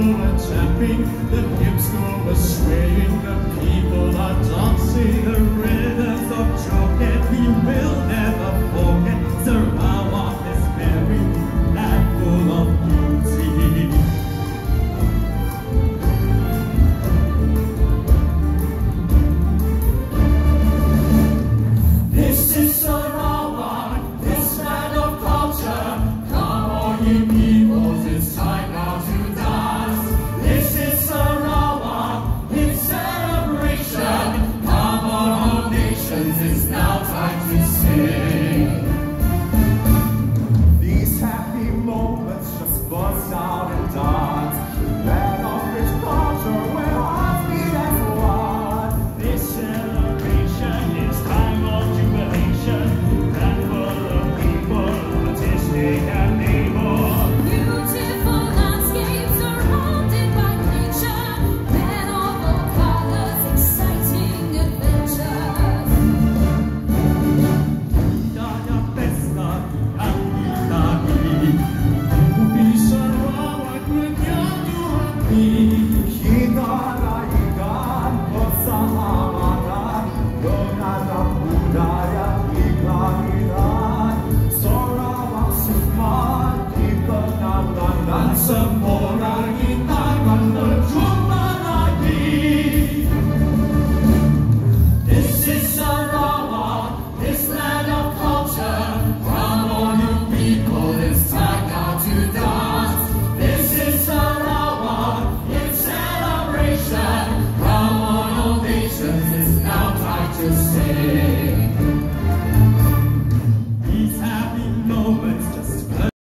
are tapping, the hips go a swaying, the people are dancing, the rhythms of Joget we will never forget. Sarawak is very and full of beauty. This is Sarawak, this land of culture. Come on, ye peoples, it's time now to dance. This is Sarawak, it's celebration. Come on, all nations, it's now time to sing. These happy moments just bust out and dance. Land of rich culture where hearts beat as one. This celebration is time of jubilation. And full of people, artistic and able. Beautiful landscapes surrounded by nature, red of all colors, exciting adventures. Daya pesta ang lagi. Ubi Sarawak, nagyado ang